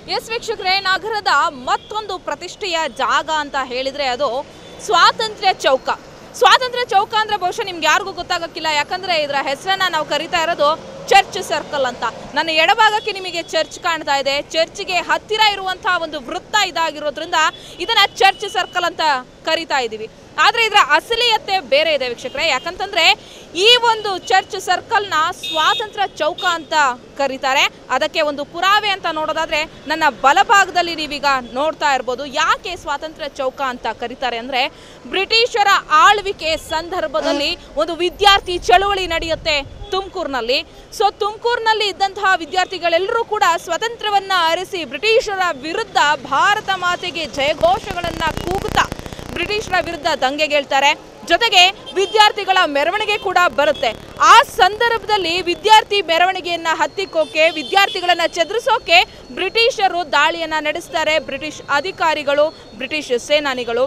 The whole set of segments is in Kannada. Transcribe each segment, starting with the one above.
ಎಸ್ ವೀಕ್ಷಕರೇ, ನಗರದ ಮತ್ತೊಂದು ಪ್ರತಿಷ್ಠೆಯ ಜಾಗ ಅಂತ ಹೇಳಿದ್ರೆ ಅದು ಸ್ವಾತಂತ್ರ್ಯ ಚೌಕ. ಸ್ವಾತಂತ್ರ್ಯ ಚೌಕ ಅಂದ್ರೆ ಬಹುಶಃ ನಿಮ್ಗೆ ಯಾರಿಗೂ ಗೊತ್ತಾಗಕ್ಕಿಲ್ಲ, ಯಾಕಂದ್ರೆ ಇದರ ಹೆಸರನ್ನ ನಾವು ಕರಿತಾ ಇರೋದು ಚರ್ಚ್ ಸರ್ಕಲ್ ಅಂತ. ನನ್ನ ಎಡಭಾಗಕ್ಕೆ ನಿಮಗೆ ಚರ್ಚ್ ಕಾಣ್ತಾ ಇದೆ. ಚರ್ಚ್ಗೆ ಹತ್ತಿರ ಇರುವಂತಹ ಒಂದು ವೃತ್ತ ಇದಾಗಿರೋದ್ರಿಂದ ಇದನ್ನ ಚರ್ಚ್ ಸರ್ಕಲ್ ಅಂತ ಕರಿತಾ ಇದ್ದೀವಿ. ಆದರೆ ಇದರ ಅಸಲಿಯತೆ ಬೇರೆ ಇದೆ ವೀಕ್ಷಕರೇ. ಯಾಕಂತಂದ್ರೆ ಈ ಒಂದು ಚರ್ಚ್ ಸರ್ಕಲ್ನ ಸ್ವಾತಂತ್ರ್ಯ ಚೌಕ ಅಂತ ಕರೀತಾರೆ. ಅದಕ್ಕೆ ಒಂದು ಪುರಾವೆ ಅಂತ ನೋಡೋದಾದ್ರೆ ನನ್ನ ಬಲಭಾಗದಲ್ಲಿ ನೀವೀಗ ನೋಡ್ತಾ ಇರ್ಬೋದು. ಯಾಕೆ ಸ್ವಾತಂತ್ರ್ಯ ಚೌಕ ಅಂತ ಕರೀತಾರೆ ಅಂದ್ರೆ, ಬ್ರಿಟಿಷರ ಆಳ್ವಿಕೆ ಸಂದರ್ಭದಲ್ಲಿ ಒಂದು ವಿದ್ಯಾರ್ಥಿ ಚಳುವಳಿ ನಡೆಯುತ್ತೆ ತುಮಕೂರಿನಲ್ಲಿ. ಸೊ ತುಮಕೂರಿನಲ್ಲಿ ಇದ್ದಂತಹ ವಿದ್ಯಾರ್ಥಿಗಳೆಲ್ಲರೂ ಕೂಡ ಸ್ವತಂತ್ರವನ್ನ ಅರಸಿ ಬ್ರಿಟಿಷರ ವಿರುದ್ಧ ಭಾರತ ಮಾತೆಗೆ ಜಯಘೋಷಗಳನ್ನ ಕೂಗುತ್ತಾ ಬ್ರಿಟಿಷರ ವಿರುದ್ಧ ದಂಗೆಗೇಳ್ತಾರೆ. ಜೊತೆಗೆ ವಿದ್ಯಾರ್ಥಿಗಳ ಮೆರವಣಿಗೆ ಕೂಡ ಬರುತ್ತೆ. ಆ ಸಂದರ್ಭದಲ್ಲಿ ವಿದ್ಯಾರ್ಥಿ ಮೆರವಣಿಗೆಯನ್ನ ಹತ್ತಿಕ್ಕೋಕೆ, ವಿದ್ಯಾರ್ಥಿಗಳನ್ನ ಚದುರಿಸೋಕೆ ಬ್ರಿಟಿಷರು ದಾಳಿಯನ್ನ ನಡೆಸ್ತಾರೆ. ಬ್ರಿಟಿಷ್ ಅಧಿಕಾರಿಗಳು, ಬ್ರಿಟಿಷ್ ಸೇನಾನಿಗಳು.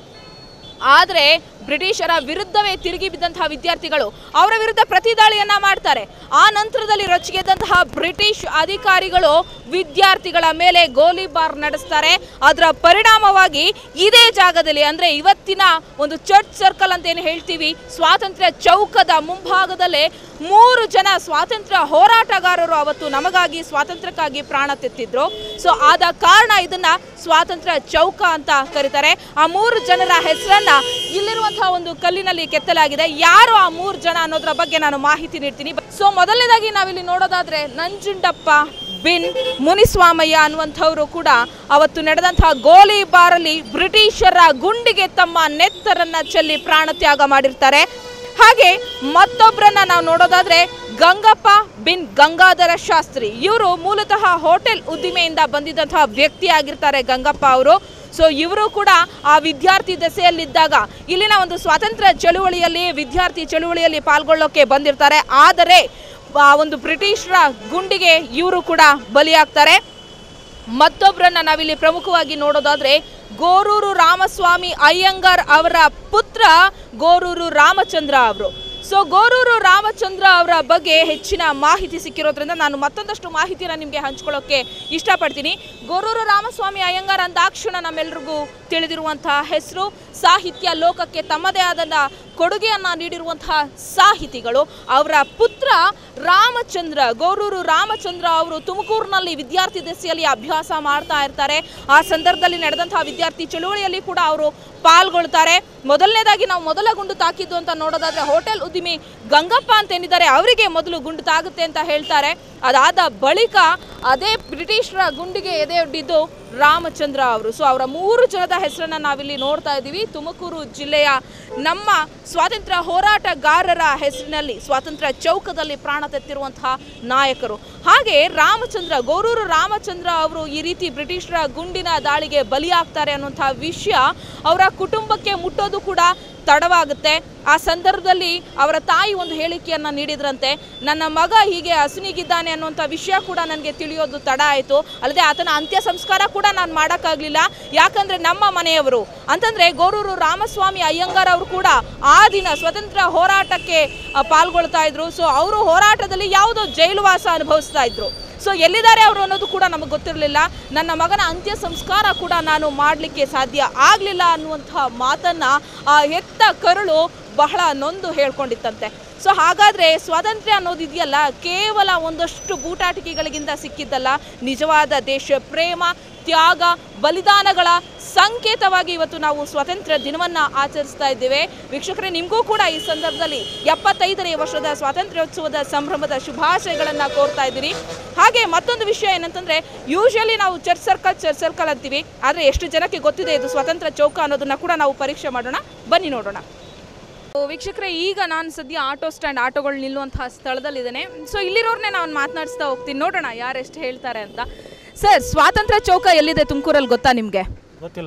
ಆದರೆ ಬ್ರಿಟಿಷರ ವಿರುದ್ಧವೇ ತಿರುಗಿ ಬಿದ್ದಂತಹ ವಿದ್ಯಾರ್ಥಿಗಳು ಅವರ ವಿರುದ್ಧ ಪ್ರತಿ ದಾಳಿಯನ್ನ ಮಾಡ್ತಾರೆ. ಆ ನಂತರದಲ್ಲಿ ರೊಚ್ಚಿಗೆದ್ದಂತಹ ಬ್ರಿಟಿಷ್ ಅಧಿಕಾರಿಗಳು ವಿದ್ಯಾರ್ಥಿಗಳ ಮೇಲೆ ಗೋಲಿಬಾರ್ ನಡೆಸ್ತಾರೆ. ಅದರ ಪರಿಣಾಮವಾಗಿ ಇದೇ ಜಾಗದಲ್ಲಿ, ಅಂದ್ರೆ ಇವತ್ತಿನ ಒಂದು ಚರ್ಚ್ ಸರ್ಕಲ್ ಅಂತ ಏನು ಹೇಳ್ತೀವಿ, ಸ್ವಾತಂತ್ರ್ಯ ಚೌಕದ ಮುಂಭಾಗದಲ್ಲೇ 3 ಜನ ಸ್ವಾತಂತ್ರ್ಯ ಹೋರಾಟಗಾರರು ಅವತ್ತು ನಮಗಾಗಿ ಸ್ವಾತಂತ್ರ್ಯಕ್ಕಾಗಿ ಪ್ರಾಣ ತೆತ್ತಿದ್ರು. ಸೊ ಆದ ಕಾರಣ ಇದನ್ನ ಸ್ವಾತಂತ್ರ್ಯ ಚೌಕ ಅಂತ ಕರೀತಾರೆ. ಆ 3 ಜನರ ಹೆಸರನ್ನ ಇಲ್ಲಿರುವಂತಹ ಒಂದು ಕಲ್ಲಿನಲ್ಲಿ ಕೆತ್ತಲಾಗಿದೆ. ಯಾರು ಆ 3 ಜನ ಅನ್ನೋದ್ರ ಬಗ್ಗೆ ನಾನು ಮಾಹಿತಿ ನೀಡ್ತೀನಿ. ಸೊ ಮೊದಲನೇದಾಗಿ ನಾವಿಲ್ಲಿ ನೋಡೋದಾದ್ರೆ ನಂಜುಂಡಪ್ಪ ಬಿನ್ ಮುನಿಸ್ವಾಮಯ್ಯ ಅನ್ನುವಂಥವರು ಕೂಡ ಅವತ್ತು ನಡೆದಂತಹ ಗೋಲಿಬಾರಲ್ಲಿ ಬ್ರಿಟಿಷರ ಗುಂಡಿಗೆ ತಮ್ಮ ನೆತ್ತರನ್ನ ಚೆಲ್ಲಿ ಪ್ರಾಣ ತ್ಯಾಗ ಮಾಡಿರ್ತಾರೆ. ಹಾಗೆ ಮತ್ತೊಬ್ಬರನ್ನ ನಾವು ನೋಡೋದಾದ್ರೆ ಗಂಗಪ್ಪ ಬಿನ್ ಗಂಗಾಧರ ಶಾಸ್ತ್ರಿ. ಇವರು ಮೂಲತಃ ಹೋಟೆಲ್ ಉದ್ದಿಮೆಯಿಂದ ಬಂದಿದ್ದಂತಹ ವ್ಯಕ್ತಿ ಆಗಿರ್ತಾರೆ ಗಂಗಪ್ಪ ಅವರು. ಸೊ ಇವರು ಕೂಡ ಆ ವಿದ್ಯಾರ್ಥಿ ದೆಸೆಯಲ್ಲಿದ್ದಾಗ ಇಲ್ಲಿನ ಒಂದು ಸ್ವಾತಂತ್ರ್ಯ ಚಳುವಳಿಯಲ್ಲಿ, ವಿದ್ಯಾರ್ಥಿ ಚಳುವಳಿಯಲ್ಲಿ ಪಾಲ್ಗೊಳ್ಳೋಕೆ ಬಂದಿರ್ತಾರೆ. ಆದರೆ ಆ ಒಂದು ಬ್ರಿಟಿಷರ ಗುಂಡಿಗೆ ಇವರು ಕೂಡ ಬಲಿಯಾಗ್ತಾರೆ. ಮತ್ತೊಬ್ಬರನ್ನ ನಾವಿಲ್ಲಿ ಪ್ರಮುಖವಾಗಿ ನೋಡೋದಾದ್ರೆ ಗೋರೂರು ರಾಮಸ್ವಾಮಿ ಅಯ್ಯಂಗಾರ್ ಅವರ ಪುತ್ರ ಗೋರೂರು ರಾಮಚಂದ್ರ ಅವರು. ಸೊ ಗೋರೂರು ರಾಮಚಂದ್ರ ಅವರ ಬಗ್ಗೆ ಹೆಚ್ಚಿನ ಮಾಹಿತಿ ಸಿಕ್ಕಿರೋದ್ರಿಂದ ನಾನು ಮತ್ತೊಂದಷ್ಟು ಮಾಹಿತಿಯನ್ನು ನಿಮಗೆ ಹಂಚ್ಕೊಳ್ಳೋಕೆ ಇಷ್ಟಪಡ್ತೀನಿ. ಗೋರೂರು ರಾಮಸ್ವಾಮಿ ಅಯ್ಯಂಗಾರ್ ಅಂದಾಕ್ಷಣ ನಮ್ಮೆಲ್ರಿಗೂ ತಿಳಿದಿರುವಂತಹ ಹೆಸರು. ಸಾಹಿತ್ಯ ಲೋಕಕ್ಕೆ ತಮ್ಮದೇ ಆದ ಕೊಡುಗೆಯನ್ನ ನೀಡಿರುವಂತಹ ಸಾಹಿತಿಗಳು. ಅವರ ಪುತ್ರ ರಾಮಚಂದ್ರ, ಗೋರೂರು ರಾಮಚಂದ್ರ ಅವರು ತುಮಕೂರಿನಲ್ಲಿ ವಿದ್ಯಾರ್ಥಿ ದೆಸೆಯಲ್ಲಿ ಅಭ್ಯಾಸ ಮಾಡ್ತಾ ಇರ್ತಾರೆ. ಆ ಸಂದರ್ಭದಲ್ಲಿ ನಡೆದಂತಹ ವಿದ್ಯಾರ್ಥಿ ಚಳುವಳಿಯಲ್ಲಿ ಕೂಡ ಅವರು ಪಾಲ್ಗೊಳ್ತಾರೆ. ಮೊದಲನೇದಾಗಿ ನಾವು ಮೊದಲ ಗುಂಡು ತಾಕಿದ್ದು ಅಂತ ನೋಡೋದಾದ್ರೆ ಹೋಟೆಲ್ ಉದ್ಯಮಿ ಗಂಗಪ್ಪ ಅಂತ ಏನಿದ್ದಾರೆ ಅವರಿಗೆ ಮೊದಲು ಗುಂಡು ತಾಗುತ್ತೆ ಅಂತ ಹೇಳ್ತಾರೆ. ಅದಾದ ಬಳಿಕ ಅದೇ ಬ್ರಿಟಿಷರ ಗುಂಡಿಗೆ ಎದೆಯೊಡ್ಡಿದ್ದು ರಾಮಚಂದ್ರ ಅವರು. ಸೊ ಅವರ 3 ಜನದ ಹೆಸರನ್ನ ನಾವಿಲ್ಲಿ ನೋಡ್ತಾ ಇದ್ದೀವಿ. ತುಮಕೂರು ಜಿಲ್ಲೆಯ ನಮ್ಮ ಸ್ವಾತಂತ್ರ್ಯ ಹೋರಾಟಗಾರರ ಹೆಸರಿನಲ್ಲಿ ಸ್ವಾತಂತ್ರ್ಯ ಚೌಕದಲ್ಲಿ ಪ್ರಾಣ ತೆತ್ತಿರುವಂತಹ ನಾಯಕರು. ಹಾಗೆ ರಾಮಚಂದ್ರ, ಗೋರೂರು ರಾಮಚಂದ್ರ ಅವರು ಈ ರೀತಿ ಬ್ರಿಟಿಷರ ಗುಂಡಿನ ದಾಳಿಗೆ ಬಲಿಯಾಗ್ತಾರೆ ಅನ್ನುವಂತಹ ವಿಷಯ ಅವರ ಕುಟುಂಬಕ್ಕೆ ಮುಟ್ಟೋದು ಕೂಡ ತಡವಾಗುತ್ತೆ. ಆ ಸಂದರ್ಭದಲ್ಲಿ ಅವರ ತಾಯಿ ಒಂದು ಹೇಳಿಕೆಯನ್ನ ನೀಡಿದ್ರಂತೆ, ನನ್ನ ಮಗ ಹೀಗೆ ಹಸುನಿಗಿದ್ದಾನೆ ಅನ್ನುವಂಥ ವಿಷಯ ಕೂಡ ನನಗೆ ತಿಳಿಯೋದು ತಡ ಆಯಿತು. ಅಲ್ಲದೆ ಆತನ ಅಂತ್ಯ ಸಂಸ್ಕಾರ ಕೂಡ ನಾನು ಮಾಡೋಕ್ಕಾಗಲಿಲ್ಲ. ಯಾಕಂದರೆ ನಮ್ಮ ಮನೆಯವರು ಅಂತಂದರೆ ಗೋರೂರು ರಾಮಸ್ವಾಮಿ ಅಯ್ಯಂಗಾರ್ ಅವರು ಕೂಡ ಆ ದಿನ ಸ್ವತಂತ್ರ ಹೋರಾಟಕ್ಕೆ ಪಾಲ್ಗೊಳ್ತಾ ಇದ್ರು. ಸೊ ಅವರು ಹೋರಾಟದಲ್ಲಿ ಯಾವುದೋ ಜೈಲುವಾಸ ಅನುಭವಿಸ್ತಾ ಇದ್ರು. ಸೊ ಎಲ್ಲಿದ್ದಾರೆ ಅವರು ಅನ್ನೋದು ಕೂಡ ನಮಗೆ ಗೊತ್ತಿರಲಿಲ್ಲ. ನನ್ನ ಮಗನ ಅಂತ್ಯ ಸಂಸ್ಕಾರ ಕೂಡ ನಾನು ಮಾಡಲಿಕ್ಕೆ ಸಾಧ್ಯ ಆಗಲಿಲ್ಲ ಅನ್ನುವಂತಹ ಮಾತನ್ನು ಆ ಹೆತ್ತ ಕರುಳು ಬಹಳ ನೊಂದು ಹೇಳ್ಕೊಂಡಿತ್ತಂತೆ. ಸೊ ಹಾಗಾದರೆ ಸ್ವಾತಂತ್ರ್ಯ ಅನ್ನೋದಿದೆಯಲ್ಲ, ಕೇವಲ ಒಂದಷ್ಟು ಬೂಟಾಟಿಕೆಗಳಿಗಿಂತ ಸಿಕ್ಕಿದ್ದಲ್ಲ, ನಿಜವಾದ ದೇಶ ಪ್ರೇಮ, ತ್ಯಾಗ, ಬಲಿದಾನಗಳ ಸಂಕೇತವಾಗಿ ಇವತ್ತು ನಾವು ಸ್ವಾತಂತ್ರ್ಯ ದಿನವನ್ನು ಆಚರಿಸ್ತಾ ಇದ್ದೇವೆ. ವೀಕ್ಷಕರೇ, ನಿಮಗೂ ಕೂಡ ಈ ಸಂದರ್ಭದಲ್ಲಿ 75ನೇ ವರ್ಷದ ಸ್ವಾತಂತ್ರ್ಯೋತ್ಸವದ ಸಂಭ್ರಮದ ಶುಭಾಶಯಗಳನ್ನು ಕೋರ್ತಾ ಇದ್ದೀರಿ. ಹಾಗೆ ಮತ್ತೊಂದು ವಿಷಯ ಏನಂತಂದರೆ, ಯೂಶಲಿ ನಾವು ಚರ್ಚ್ ಸರ್ಕಲ್ ಅಂತೀವಿ, ಆದರೆ ಎಷ್ಟು ಜನಕ್ಕೆ ಗೊತ್ತಿದೆ ಇದು ಸ್ವಾತಂತ್ರ್ಯ ಚೌಕ ಅನ್ನೋದನ್ನು ಕೂಡ ನಾವು ಪರೀಕ್ಷೆ ಮಾಡೋಣ. ಬನ್ನಿ ನೋಡೋಣ. ವೀಕ್ಷಕರೇ, ಈಗ ನಾನು ಸದ್ಯ ಆಟೋಗಳು ನಿಲ್ಲುವಂತಹ ಸ್ಥಳದಲ್ಲಿದ್ದೇನೆ. ಸೊ ಇಲ್ಲಿರೋರ್ನೇ ನಾನು ಮಾತನಾಡಿಸ್ತಾ ಹೋಗ್ತೀನಿ, ನೋಡೋಣ ಯಾರೆಷ್ಟು ಹೇಳ್ತಾರೆ ಅಂತ. ಸರ್, ಸ್ವಾತಂತ್ರ್ಯ ಚೌಕ ಎಲ್ಲಿದೆ ತುಮಕೂರಲ್ಲಿ ಗೊತ್ತಾ ನಿಮಗೆ? ಗೊತ್ತಿಲ್ಲ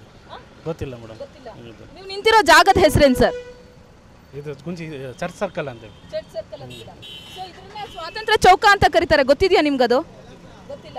ಮೇಡಮ್. ನೀವು ನಿಂತಿರೋ ಜಾಗದ ಹೆಸರೇನು ಸರ್? ಇದು ಚರ್ಚ್ ಸರ್ಕಲ್ ಅಂತ. ಸೊ ಇದನ್ನ ಸ್ವಾತಂತ್ರ್ಯ ಚೌಕ ಅಂತ ಕರೀತಾರೆ, ಗೊತ್ತಿದೆಯಾ ನಿಮ್ಗದು? ಗೊತ್ತಿಲ್ಲ.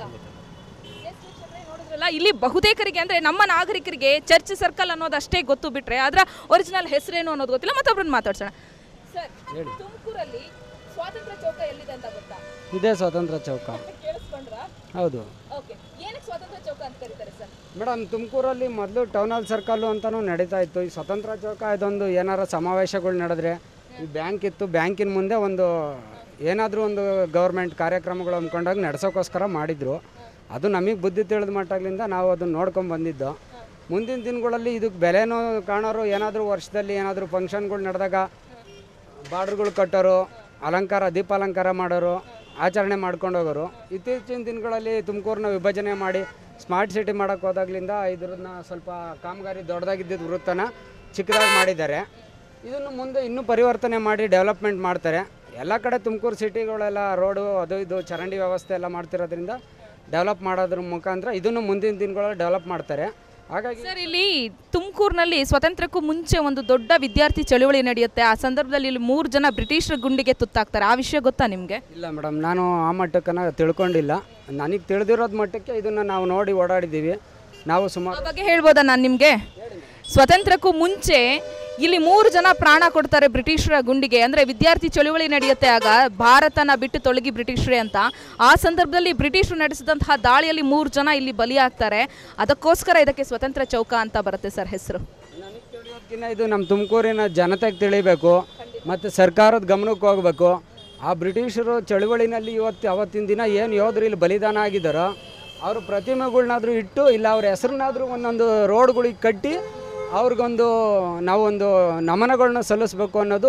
ನೋಡಿದ್ರಲ್ಲ, ಇಲ್ಲಿ ಬಹುತೇಕರಿಗೆ ಅಂದ್ರೆ ನಮ್ಮ ನಾಗರಿಕರಿಗೆ ಚರ್ಚ್ ಸರ್ಕಲ್ ಅನ್ನೋದಷ್ಟೇ ಗೊತ್ತು, ಬಿಟ್ರೆ ಅದರ ಒರಿಜಿನಲ್ ಹೆಸರೇನು ಅನ್ನೋದು ಗೊತ್ತಿಲ್ಲ. ಮತ್ತೊಬ್ಬರನ್ನ ಮಾತಾಡ್ಸೋಣ. ಸರ್, ತುಮಕೂರಲ್ಲಿ ಸ್ವಾತಂತ್ರ್ಯ ಚೌಕ ಎಲ್ಲಿದೆ ಅಂತ ಗೊತ್ತಾ? ಇದೇ ಸ್ವಾತಂತ್ರ್ಯ ಚೌಕ. ಕೇಳಿಸ್ಕೊಂಡ್ರಾ? ಹೌದು. ಓಕೆ, ಏನಕ್ಕೆ ಸ್ವಾತಂತ್ರ್ಯ ಚೌಕ ಅಂತ ಕರೀತಾರೆ ಸರ್? ಮೇಡಮ್, ತುಮಕೂರಲ್ಲಿ ಮೊದಲು ಟೌನ್ ಹಾಲ್ ಸರ್ಕಲ್ಲು ಅಂತಲೂ ನಡೀತಾ ಇತ್ತು. ಈ ಸ್ವತಂತ್ರ ಚೌಕ ಇದೊಂದು ಏನಾರ ಸಮಾವೇಶಗಳು ನಡೆದ್ರೆ, ಈ ಬ್ಯಾಂಕ್ ಇತ್ತು, ಬ್ಯಾಂಕಿನ ಮುಂದೆ ಒಂದು ಏನಾದರೂ ಒಂದು ಗೌರ್ಮೆಂಟ್ ಕಾರ್ಯಕ್ರಮಗಳು ಅಂದ್ಕೊಂಡಾಗ ನಡೆಸೋಕ್ಕೋಸ್ಕರ ಮಾಡಿದರು. ಅದು ನಮಗೆ ಬುದ್ಧಿ ತಿಳಿದ ಮಟ್ಟಾಗ್ಲಿಂದ ನಾವು ಅದನ್ನು ನೋಡ್ಕೊಂಡು ಬಂದಿದ್ದು. ಮುಂದಿನ ದಿನಗಳಲ್ಲಿ ಇದಕ್ಕೆ ಬೆಲೆನೂ ಕಾಣೋರು, ಏನಾದರೂ ವರ್ಷದಲ್ಲಿ ಏನಾದರೂ ಫಂಕ್ಷನ್ಗಳು ನಡೆದಾಗ ಬಾರ್ಡ್ರುಗಳು ಕಟ್ಟೋರು, ಅಲಂಕಾರ ದೀಪಾಲಂಕಾರ ಮಾಡೋರು, ಆಚರಣೆ ಮಾಡ್ಕೊಂಡು ಹೋಗೋರು. ಇತ್ತೀಚಿನ ದಿನಗಳಲ್ಲಿ ತುಮಕೂರನ್ನ ವಿಭಜನೆ ಮಾಡಿ ಸ್ಮಾರ್ಟ್ ಸಿಟಿ ಮಾಡೋಕ್ಕೆ ಹೋದಾಗ್ಲಿಂದ ಇದನ್ನ ಸ್ವಲ್ಪ ಕಾಮಗಾರಿ ದೊಡ್ಡದಾಗಿದ್ದಿದ್ದು ವೃತ್ತನ ಚಿಕ್ಕದಾಗಿ ಮಾಡಿದ್ದಾರೆ. ಇದನ್ನು ಮುಂದೆ ಇನ್ನೂ ಪರಿವರ್ತನೆ ಮಾಡಿ ಡೆವಲಪ್ಮೆಂಟ್ ಮಾಡ್ತಾರೆ. ಎಲ್ಲ ಕಡೆ ತುಮಕೂರು ಸಿಟಿಗಳೆಲ್ಲ ರೋಡು ಅದು ಇದು ಚರಂಡಿ ವ್ಯವಸ್ಥೆ ಎಲ್ಲ ಮಾಡ್ತಿರೋದ್ರಿಂದ ಡೆವಲಪ್ ಮಾಡೋದ್ರ ಮುಖಾಂತರ ಇದನ್ನು ಮುಂದಿನ ದಿನಗಳಲ್ಲಿ ಡೆವಲಪ್ ಮಾಡ್ತಾರೆ. ಹಾಗಾಗಿ ಸರ್, ಇಲ್ಲಿ ತುಮಕೂರಿನಲ್ಲಿ ಸ್ವಾತಂತ್ರ್ಯಕ್ಕೂ ಮುಂಚೆ ಒಂದು ದೊಡ್ಡ ವಿದ್ಯಾರ್ಥಿ ಚಳುವಳಿ ನಡೆಯುತ್ತೆ. ಆ ಸಂದರ್ಭದಲ್ಲಿ ಇಲ್ಲಿ 3 ಜನ ಬ್ರಿಟಿಷರ ಗುಂಡಿಗೆ ತುತ್ತಾಗ್ತಾರೆ. ಆ ವಿಷಯ ಗೊತ್ತಾ ನಿಮಗೆ? ಇಲ್ಲ ಮೇಡಮ್, ನಾನು ಆ ಮಟ್ಟಕ್ಕನ ತಿಳ್ಕೊಂಡಿಲ್ಲ. ನನಗೆ ತಿಳಿದಿರೋದು ಮಟ್ಟಕ್ಕೆ ಇದನ್ನು ನಾವು ನೋಡಿ ಓಡಾಡಿದ್ದೀವಿ. ನಾವು ಸುಮಾರು ಆ ಬಗ್ಗೆ ಹೇಳ್ಬೋದಾ ನಾನು ನಿಮಗೆ? ಸ್ವಾತಂತ್ರ್ಯಕ್ಕೂ ಮುಂಚೆ ಇಲ್ಲಿ 3 ಜನ ಪ್ರಾಣ ಕೊಡ್ತಾರೆ ಬ್ರಿಟಿಷರ ಗುಂಡಿಗೆ. ಅಂದರೆ ವಿದ್ಯಾರ್ಥಿ ಚಳುವಳಿ ನಡೆಯುತ್ತೆ. ಆಗ ಭಾರತನ ಬಿಟ್ಟು ತೊಲಗಿ ಬ್ರಿಟಿಷರೇ ಅಂತ. ಆ ಸಂದರ್ಭದಲ್ಲಿ ಬ್ರಿಟಿಷರು ನಡೆಸಿದಂತಹ ದಾಳಿಯಲ್ಲಿ 3 ಜನ ಇಲ್ಲಿ ಬಲಿಯಾಗ್ತಾರೆ. ಅದಕ್ಕೋಸ್ಕರ ಇದಕ್ಕೆ ಸ್ವತಂತ್ರ ಚೌಕ ಅಂತ ಬರುತ್ತೆ ಸರ್ ಹೆಸರು. ನನಗೆ ತಿಳಿಯೋದಕ್ಕಿಂತ ಇದು ನಮ್ಮ ತುಮಕೂರಿನ ಜನತೆಗೆ ತಿಳಿಬೇಕು ಮತ್ತು ಸರ್ಕಾರದ ಗಮನಕ್ಕೆ ಹೋಗಬೇಕು. ಆ ಬ್ರಿಟಿಷರು ಚಳುವಳಿನಲ್ಲಿ ಅವತ್ತಿನ ದಿನ ಏನು ಯೋಧರು ಇಲ್ಲಿ ಬಲಿದಾನ ಆಗಿದ್ದಾರೋ ಅವರು ಪ್ರತಿಮೆಗಳ್ನಾದರೂ ಇಟ್ಟು, ಇಲ್ಲ ಅವ್ರ ಹೆಸರನ್ನಾದರೂ ಒಂದೊಂದು ರೋಡ್ಗಳಿಗೆ ಕಟ್ಟಿ ಅವ್ರಿಗೊಂದು ನಾವೊಂದು ನಮನಗಳನ್ನ ಸಲ್ಲಿಸಬೇಕು ಅನ್ನೋದು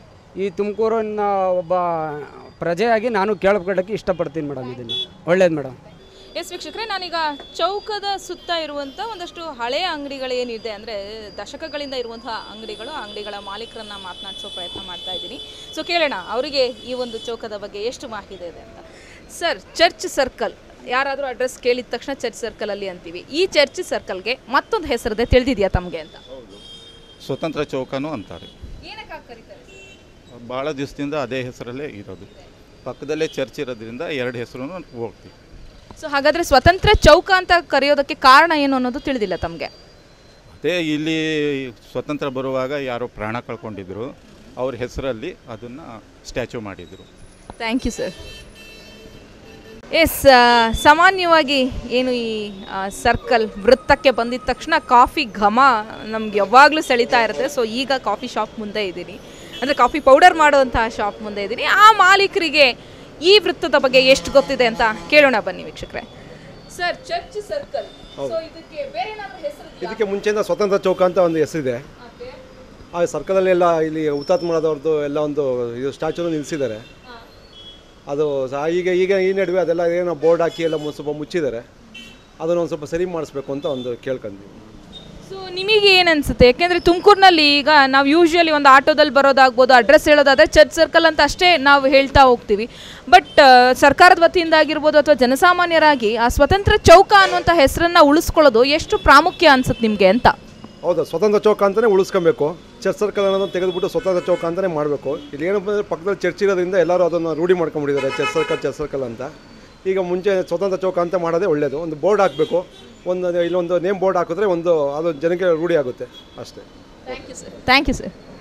ಈ ತುಮಕೂರಿನ ಒಬ್ಬ ಪ್ರಜೆಯಾಗಿ ನಾನು ಕೇಳ್ಕೊಳ್ಳೋಕ್ಕೆ ಇಷ್ಟಪಡ್ತೀನಿ ಮೇಡಮ್. ಇದನ್ನು ಒಳ್ಳೇದು ಮೇಡಮ್. ಎಸ್ ವೀಕ್ಷಕರೇ, ನಾನೀಗ ಚೌಕದ ಸುತ್ತ ಇರುವಂಥ ಒಂದಷ್ಟು ಹಳೆಯ ಅಂಗಡಿಗಳು ಏನಿದೆ, ಅಂದರೆ ದಶಕಗಳಿಂದ ಇರುವಂತಹ ಅಂಗಡಿಗಳು, ಅಂಗಡಿಗಳ ಮಾಲೀಕರನ್ನು ಮಾತನಾಡಿಸೋ ಪ್ರಯತ್ನ ಮಾಡ್ತಾ ಇದ್ದೀನಿ. ಸೊ ಕೇಳೋಣ ಅವರಿಗೆ ಈ ಒಂದು ಚೌಕದ ಬಗ್ಗೆ ಎಷ್ಟು ಮಾಹಿತಿ ಇದೆ ಅಂತ. ಸರ್, ಚರ್ಚ್ ಸರ್ಕಲ್, ಯಾರಾದರೂ ಅಡ್ರೆಸ್ ಕೇಳಿದ ತಕ್ಷಣ ಚರ್ಚ್ ಸರ್ಕಲಲ್ಲಿ ಅಂತೀವಿ. ಈ ಚರ್ಚ್ ಸರ್ಕಲ್ಗೆ ಮತ್ತೊಂದು ಹೆಸರಿದೆ, ತಿಳಿದಿದೆಯಾ ತಮಗೆ ಅಂತ? ಸ್ವತಂತ್ರ ಚೌಕನೂ ಅಂತಾರೆ. ಏನಕ್ಕಾಗಿ ಕರೀತಾರೆ? ಭಾಳ ದಿವಸದಿಂದ ಅದೇ ಹೆಸರಲ್ಲೇ ಇರೋದು. ಪಕ್ಕದಲ್ಲೇ ಚರ್ಚ್ ಇರೋದ್ರಿಂದ 2 ಹೆಸರು ಹೋಗ್ತೀವಿ. ಸೊ ಹಾಗಾದರೆ ಸ್ವತಂತ್ರ ಚೌಕ ಅಂತ ಕರೆಯೋದಕ್ಕೆ ಕಾರಣ ಏನು ಅನ್ನೋದು ತಿಳಿದಿಲ್ಲ ತಮಗೆ? ಅದೇ ಇಲ್ಲಿ ಸ್ವತಂತ್ರ ಬರುವಾಗ ಯಾರೋ ಪ್ರಾಣ ಕಳ್ಕೊಂಡಿದ್ರು, ಅವ್ರ ಹೆಸರಲ್ಲಿ ಅದನ್ನು ಸ್ಟ್ಯಾಚ್ಯೂ ಮಾಡಿದರು. Thank you sir. ಎಸ್, ಸಾಮಾನ್ಯವಾಗಿ ಏನು ಈ ಸರ್ಕಲ್ ವೃತ್ತಕ್ಕೆ ಬಂದಿದ ತಕ್ಷಣ ಕಾಫಿ ಘಮ ನಮ್ಗೆ ಯಾವಾಗಲೂ ಸೆಳೀತಾ ಇರುತ್ತೆ. ಸೊ ಈಗ ಕಾಫಿ ಶಾಪ್ ಮುಂದೆ ಇದ್ದೀನಿ, ಅಂದರೆ ಕಾಫಿ ಪೌಡರ್ ಮಾಡುವಂತಹ ಶಾಪ್ ಮುಂದೆ ಇದ್ದೀನಿ. ಆ ಮಾಲೀಕರಿಗೆ ಈ ವೃತ್ತದ ಬಗ್ಗೆ ಎಷ್ಟು ಗೊತ್ತಿದೆ ಅಂತ ಕೇಳೋಣ ಬನ್ನಿ ವೀಕ್ಷಕರೇ. ಸರ್, ಚರ್ಚ್ ಸರ್ಕಲ್, ಸೊ ಇದಕ್ಕೆ ಬೇರೆ ಏನಾದರೂ ಹೆಸರು? ಇದಕ್ಕೆ ಮುಂಚೆಯಿಂದ ಸ್ವತಂತ್ರ ಚೌಕ ಅಂತ ಒಂದು ಹೆಸರಿದೆ. ಆ ಸರ್ಕಲಲ್ಲಿ ಎಲ್ಲ ಇಲ್ಲಿ ಹುತಾತ್ಮರಾದವ್ರದ್ದು ಎಲ್ಲ ಒಂದು ಇದು ಸ್ಟ್ಯಾಚ್ಯೂನು ನಿಲ್ಲಿಸಿದ್ದಾರೆ. ಅದು ಈಗ ಈ ನಡುವೆ ಅದೆಲ್ಲ ಏನೋ ಬೋರ್ಡ್ ಹಾಕಿ ಎಲ್ಲ ಸ್ವಲ್ಪ ಮುಚ್ಚಿದ್ದಾರೆ. ಅದನ್ನು ಒಂದು ಸ್ವಲ್ಪ ಸರಿ ಮಾಡಿಸ್ಬೇಕು ಅಂತ ಒಂದು ಕೇಳ್ಕೊಂಡ್ವಿ. ಸೊ ನಿಮಗೆ ಏನು ಅನಿಸುತ್ತೆ? ಯಾಕೆಂದರೆ ತುಮಕೂರಿನಲ್ಲಿ ಈಗ ನಾವು ಯೂಶ್ವಲಿ ಒಂದು ಆಟೋದಲ್ಲಿ ಬರೋದಾಗ್ಬೋದು, ಅಡ್ರೆಸ್ ಹೇಳೋದಾದರೆ ಚರ್ಚ್ ಸರ್ಕಲ್ ಅಂತ ಅಷ್ಟೇ ನಾವು ಹೇಳ್ತಾ ಹೋಗ್ತೀವಿ. ಬಟ್ ಸರ್ಕಾರದ ವತಿಯಿಂದ ಆಗಿರ್ಬೋದು ಅಥವಾ ಜನಸಾಮಾನ್ಯರಾಗಿ ಆ ಸ್ವತಂತ್ರ ಚೌಕ ಅನ್ನುವಂಥ ಹೆಸರನ್ನು ಉಳಿಸ್ಕೊಳ್ಳೋದು ಎಷ್ಟು ಪ್ರಾಮುಖ್ಯ ಅನ್ಸುತ್ತೆ ನಿಮಗೆ ಅಂತ? ಹೌದಾ, ಸ್ವತಂತ್ರ ಚೌಕ ಅಂತಲೇ ಉಳಿಸ್ಕೊಬೇಕು. ಚರ್ಚ್ ಸರ್ಕಲ್ ಅನ್ನೋದನ್ನು ತೆಗೆದುಬಿಟ್ಟು ಸ್ವತಂತ್ರ ಚೌಕ ಅಂತಲೇ ಮಾಡಬೇಕು. ಇಲ್ಲಿ ಏನಪ್ಪ ಅಂದರೆ ಪಕ್ಕದಲ್ಲಿ ಚರ್ಚ್ ಇರೋದ್ರಿಂದ ಎಲ್ಲರೂ ಅದನ್ನು ರೂಢಿ ಮಾಡ್ಕೊಂಡ್ಬಿಟ್ಟಿದ್ದಾರೆ, ಚರ್ಚ್ ಸರ್ಕಲ್ ಅಂತ. ಈಗ ಮುಂಚೆ ಸ್ವತಂತ್ರ ಚೌಕ ಅಂತ ಮಾಡೋದೇ ಒಳ್ಳೆಯದು. ಒಂದು ಬೋರ್ಡ್ ಹಾಕಬೇಕು, ಇಲ್ಲೊಂದು ನೇಮ್ ಬೋರ್ಡ್ ಹಾಕಿದ್ರೆ ಅದು ಜನಕ್ಕೆ ರೂಢಿ ಆಗುತ್ತೆ ಅಷ್ಟೇ. Thank you sir.